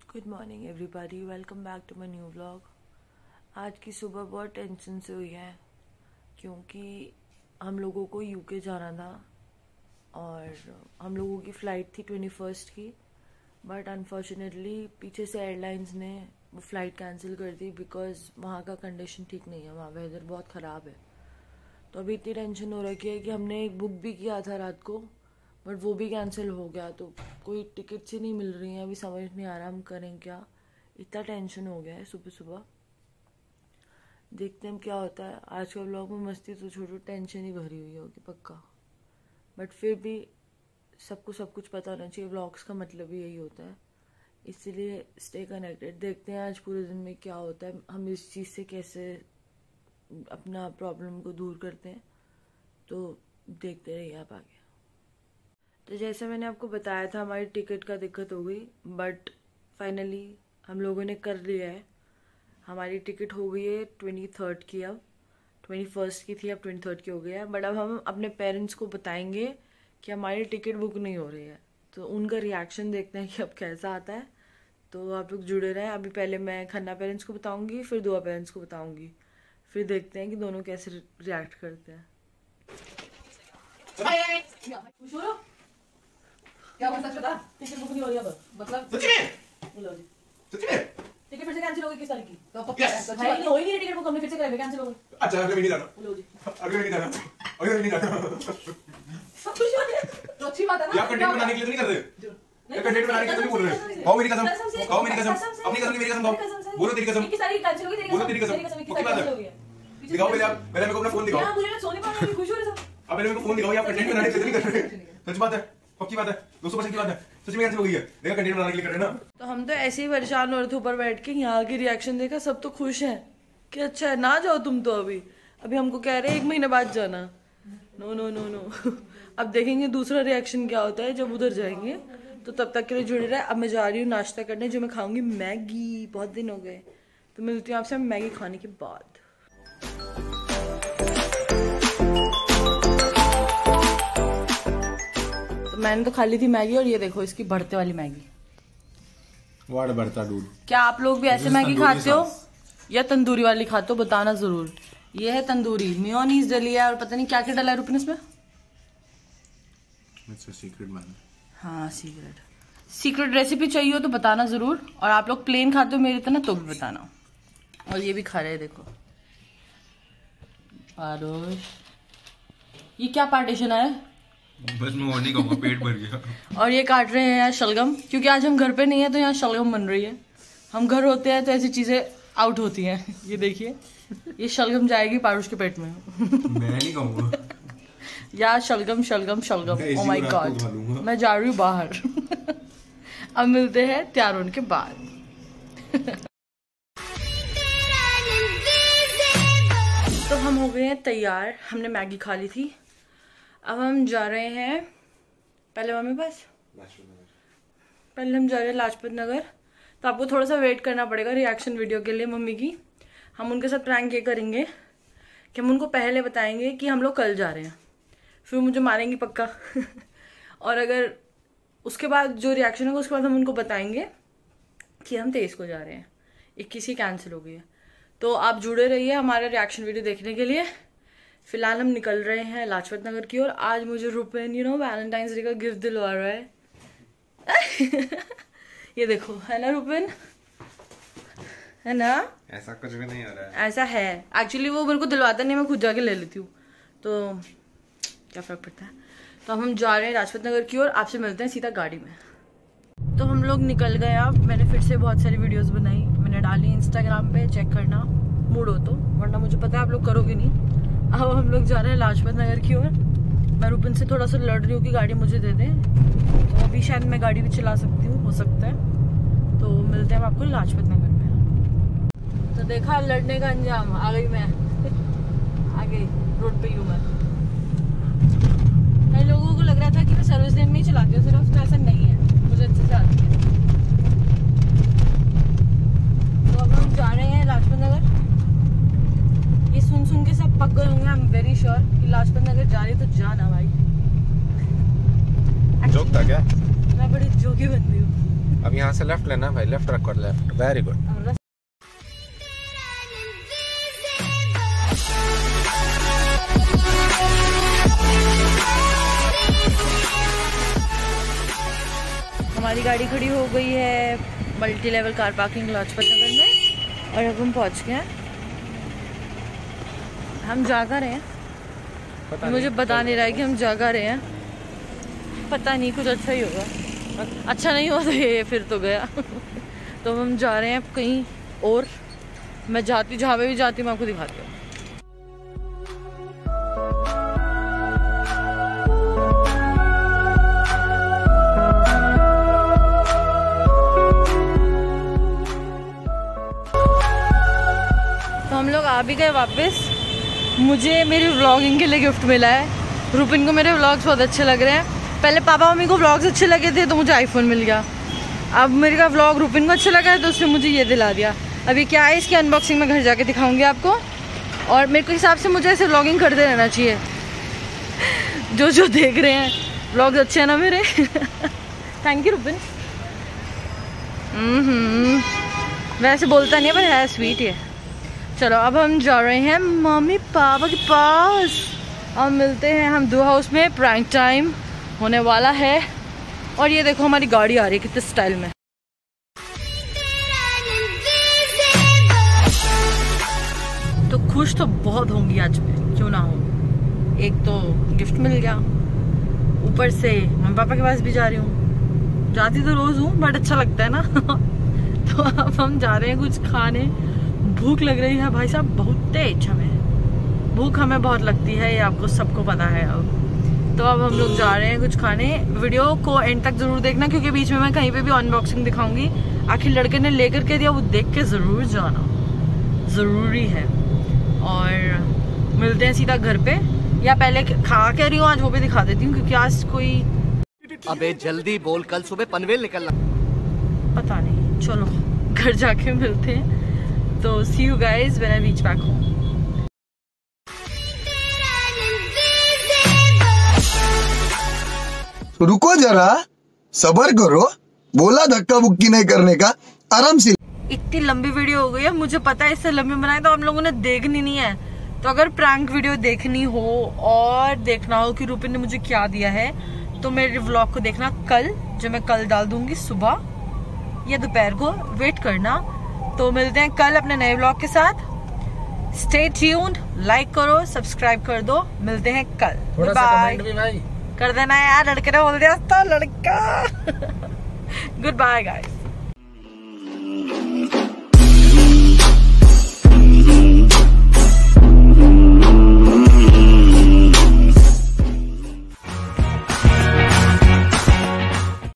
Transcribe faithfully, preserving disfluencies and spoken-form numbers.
Good morning everybody, welcome back to my new vlog. आज की सुबह बहुत टेंशन से हुई है क्योंकि हम लोगों को यूके जाना था और हम लोगों की फ़्लाइट थी ट्वेंटी फर्स्ट की, बट अनफॉर्चुनेटली पीछे से एयरलाइंस ने वो फ़्लाइट कैंसिल कर दी बिकॉज वहाँ का कंडीशन ठीक नहीं है, वहाँ वेदर बहुत ख़राब है। तो अभी इतनी टेंशन हो रखी है कि हमने एक बुक भी किया था रात को, बट वो भी कैंसिल हो गया। तो कोई टिकट्स ही नहीं मिल रही हैं, अभी समझ नहीं आ रहा हम करें क्या। इतना टेंशन हो गया है सुबह सुबह। देखते हैं क्या होता है। आज के व्लॉग में मस्ती तो छोड़ो, टेंशन ही भरी हुई होगी पक्का, बट फिर भी सबको सब कुछ पता होना चाहिए। व्लॉग्स का मतलब ही यही होता है, इसीलिए स्टे कनेक्टेड। देखते हैं आज पूरे दिन में क्या होता है, हम इस चीज़ से कैसे अपना प्रॉब्लम को दूर करते हैं। तो देखते रहिए आप आगे। तो जैसे मैंने आपको बताया था, हमारी टिकट का दिक्कत हो गई, बट फाइनली हम लोगों ने कर लिया है। हमारी टिकट हो गई है ट्वेंटी थर्ड की, अब ट्वेंटी फर्स्ट की थी, अब ट्वेंटी थर्ड की हो गई है। बट अब हम अपने पेरेंट्स को बताएंगे कि हमारी टिकट बुक नहीं हो रही है, तो उनका रिएक्शन देखते हैं कि अब कैसा आता है। तो आप लोग जुड़े रहें। अभी पहले मैं खन्ना पेरेंट्स को बताऊंगी, फिर दुआ पेरेंट्स को बताऊंगी, फिर देखते हैं कि दोनों कैसे रिएक्ट करते हैं। क्या बोल सकता था? टिकट बुक नहीं हो रही है, मतलब सच में? लो जी, सच में? टिकट फिर से कैंसिल हो गई किस तारीख की? तो पक्का है, सच में हो ही नहीं टिकट बुक, हमने फिर से कराई, कैंसिल हो गई। अच्छा, अगले महीने जाना। लो जी, अगले महीने जाना। अगले महीने जाना। सब खुश हो गए, तो अच्छी बात है ना। ये आप कंटेंट बनाने के लिए तो नहीं कर रहे? ये कंटेंट बनाने के लिए तो नहीं बोल रहे? खाओ मेरी कसम, खाओ मेरी कसम, अपनी कसम की मेरी कसम खाओ। बोलो तेरी कसम। किस तारीख कैंसिल हो गई? बोलो तेरी कसम। पक्की बात है। दिखाओ पहले आप, पहले मेरे को अपना फोन दिखाओ। क्या मुझे सोने पाना भी खुश हो रहे सब। अब पहले मेरे को फोन दिखाओ, आप कंटेंट बनाने के लिए नहीं कर रहे? सच बात है, पक्की बात है, दो सौ परसेंट की बात है। सच में कैंसिल हो गई है। देखा, कंटेंट बनाने के लिए कर रहे हैं ना। तो हम तो ऐसे ही परेशान हो रहे थे ऊपर बैठ के, यहाँ की रिएक्शन देखा, सब तो खुश हैं कि अच्छा है ना जाओ तुम तो। अभी अभी हमको कह रहे हैं एक महीने बाद जाना। नो नो नो नो अब देखेंगे दूसरा रिएक्शन क्या होता है जब उधर जाएंगे। तो तब तक के लिए जुड़े रहे। अब मैं जा रही हूँ नाश्ता करने, जो मैं खाऊंगी मैगी, बहुत दिन हो गए। तो मिलती हूँ आपसे मैगी खाने के बाद। तो मैंने तो खा ली थी मैगी, और ये देखो इसकी बढ़ते वाली मैगी। वाड़ बढ़ता दूध। क्या आप लोग भी ऐसे मैगी खाते हो या तंदूरी वाली खाते हो? बताना जरूर। ये है तंदूरी, मेयोनीज डली है और पता नहीं क्या क्या डला है रुपन इसमें। Secret man. हाँ सीक्रेट सीक्रेट रेसिपी चाहिए हो तो बताना जरूर। और आप लोग प्लेन खाते हो मेरी तरह तो भी बताना। और ये भी खा रहे हैं, देखो पारोश। ये क्या पार्टीशन है? बस मैं और नहीं कहूँगा, पेट भर गया। और ये काट रहे हैं यार शलगम, क्योंकि आज हम घर पे नहीं है तो यहाँ शलगम बन रही है। हम घर होते हैं तो ऐसी चीजें आउट होती हैं। ये देखिए, ये शलगम जाएगी पारुष के पेट में। मैं नहीं कहूँगा यार शलगम शलगम शलगम। ओ माय गॉड, मैं जा रही हूँ बाहर। अब मिलते हैं तैयार होने के बाद। तो हम हो गए हैं तैयार, हमने मैगी खा ली थी। अब हम जा रहे हैं पहले मम्मी पास, पहले हम जा रहे हैं लाजपत नगर। तो आपको थोड़ा सा वेट करना पड़ेगा रिएक्शन वीडियो के लिए मम्मी की। हम उनके साथ प्रैंक ये करेंगे कि हम उनको पहले बताएंगे कि हम लोग कल जा रहे हैं, फिर मुझे मारेंगी पक्का। और अगर उसके बाद जो रिएक्शन होगा उसके बाद हम उनको बताएंगे कि हम तेईस को जा रहे हैं, इक्कीस ही कैंसिल हो गई है। तो आप जुड़े रहिए हमारा रिएक्शन वीडियो देखने के लिए। फिलहाल हम निकल रहे हैं लाजपत नगर की ओर। आज मुझे Rupen you know valentine's day का गिफ्ट दिलवा रहा है। ये देखो, है ना रुपेन, है ना? ऐसा कुछ भी नहीं हो रहा है। ऐसा है एक्चुअली, वो मेरे को दिलवाता नहीं, मैं खुद जाके ले लेती हूँ, तो क्या फर्क पड़ता है। तो हम जा रहे हैं लाजपत नगर की ओर, आपसे मिलते हैं सीधा गाड़ी में। तो हम लोग निकल गए। अब मैंने फिर से बहुत सारी वीडियोस बनाई, मैंने डाली इंस्टाग्राम पे, चेक करना मूड हो तो, वरना मुझे पता है आप लोग करोगे नहीं। अब हम लोग जा रहे हैं लाजपत नगर की ओर। मैं रुपिन से थोड़ा सा लड़ रही हूँ कि गाड़ी मुझे दे दें, तो अभी शायद मैं गाड़ी भी चला सकती हूँ, हो सकता है। तो मिलते हैं आपको लाजपत नगर में। तो देखा लड़ने का अंजाम, आ गई मैं, आ गई रोड पे ही हूँ मैं। कई लोगों को लग रहा था कि मैं सर्विस लेन में ही चलाती हूँ सिर्फ, तो ऐसा नहीं है, मुझे अच्छे से आती है। तो अब हम जा रहे हैं लाजपत नगर। ये सुन सुन के सब पक गए होंगे, आई एम वेरी श्योर कि लाजपत नगर जा रही तो जाना भाई। जोक था क्या? मैं बड़ी जोकी बंदी हूँ। अब यहाँ से लेफ्ट लेना भाई, लेफ्ट रखो, लेफ्ट, वेरी गुड। हमारी गाड़ी खड़ी हो गई है multi level car parking Lajpat Nagar में और अब हम पहुंच गए हैं। हम जागा रहे हैं, पता मुझे बता नहीं रहा है कि हम जागा रहे हैं। पता नहीं, कुछ अच्छा ही होगा। अच्छा नहीं हुआ तो ये फिर तो गया। तो हम जा रहे हैं कहीं और। मैं जाती जहाँ पे भी जाती मैं आपको दिखाती हूँ। तो हम लोग आ भी गए वापस। मुझे मेरी व्लॉगिंग के लिए गिफ्ट मिला है। रुपिन को मेरे व्लॉग्स बहुत अच्छे लग रहे हैं। पहले पापा मम्मी को व्लॉग्स अच्छे लगे थे तो मुझे आईफोन मिल गया। अब मेरे का व्लॉग रुपिन को अच्छा लगा है तो उसने मुझे ये दिला दिया। अभी क्या है, इसकी अनबॉक्सिंग में घर जाके दिखाऊंगी आपको। और मेरे को हिसाब से मुझे ऐसे व्लॉगिंग करते रहना चाहिए। जो जो देख रहे हैं व्लॉग्स अच्छे हैं ना मेरे। Thank you Rupin. हम्म वैसे बोलता नहीं है पर है स्वीट है। चलो अब हम जा रहे हैं मम्मी पापा के पास और मिलते हैं हम दो हाउस में। प्रैंक टाइम होने वाला है। और ये देखो हमारी गाड़ी आ रही है कितने स्टाइल में। तो खुश तो बहुत होंगी आज मैं, क्यों ना हो। एक तो गिफ्ट मिल गया, ऊपर से मम्मी पापा के पास भी जा रही हूँ। जाती तो रोज हूँ बट अच्छा लगता है ना। तो अब हम जा रहे हैं कुछ खाने। भूख लग रही है भाई साहब, बहुत तेज हमें भूख हमें बहुत लगती है, ये आपको सबको पता है। अब तो अब हम लोग जा रहे हैं कुछ खाने। वीडियो को एंड तक जरूर देखना क्योंकि बीच में मैं कहीं पे भी अनबॉक्सिंग दिखाऊंगी। आखिर लड़के ने लेकर के दिया, वो देख के जरूर जाना जरूरी है। और मिलते हैं सीधा घर पे, या पहले खा के रही हूँ आज वो भी दिखा देती हूँ क्योंकि आज कोई अबे जल्दी बोल, कल सुबह पनवेल निकलना। पता नहीं, चलो घर जाके मिलते हैं। तो see you guys when I reach back home. रुको जरा, सबर करो, बोला धक्का बुक्की नहीं करने का, आराम से। इतनी लंबी वीडियो हो गई है, मुझे पता है इससे लंबी बनाए तो हम लोगों ने देखनी नहीं है। तो अगर प्रैंक वीडियो देखनी हो और देखना हो कि रुपिन ने मुझे क्या दिया है तो मेरे व्लॉग को देखना कल, जो मैं कल डाल दूंगी सुबह या दोपहर को। वेट करना। तो मिलते हैं कल अपने नए व्लॉग के साथ। स्टे ट्यून्ड, लाइक करो, सब्सक्राइब कर दो। मिलते हैं कल। थोड़ा सा कमेंट भी भाई कर देना यार, लड़के ने बोल दिया था लड़का। Good bye guys.